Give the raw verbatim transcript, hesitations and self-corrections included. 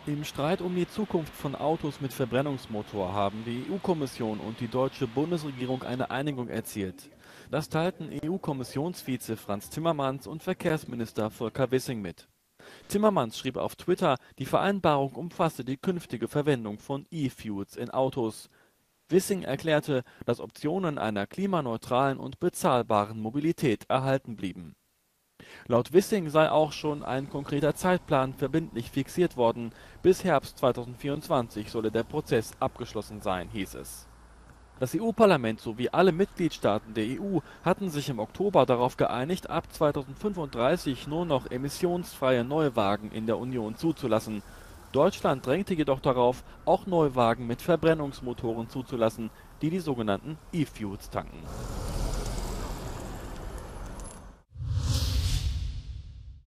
Im Streit um die Zukunft von Autos mit Verbrennungsmotor haben die E U-Kommission und die deutsche Bundesregierung eine Einigung erzielt. Das teilten E U-Kommissionsvize Frans Timmermans und Verkehrsminister Volker Wissing mit. Timmermans schrieb auf Twitter, die Vereinbarung umfasse die künftige Verwendung von E-Fuels in Autos. Wissing erklärte, dass Optionen einer klimaneutralen und bezahlbaren Mobilität erhalten blieben. Laut Wissing sei auch schon ein konkreter Zeitplan verbindlich fixiert worden. Bis Herbst zweitausendvierundzwanzig solle der Prozess abgeschlossen sein, hieß es. Das E U-Parlament sowie alle Mitgliedstaaten der E U hatten sich im Oktober darauf geeinigt, ab zweitausendfünfunddreißig nur noch emissionsfreie Neuwagen in der Union zuzulassen. Deutschland drängte jedoch darauf, auch Neuwagen mit Verbrennungsmotoren zuzulassen, die die sogenannten E-Fuels tanken.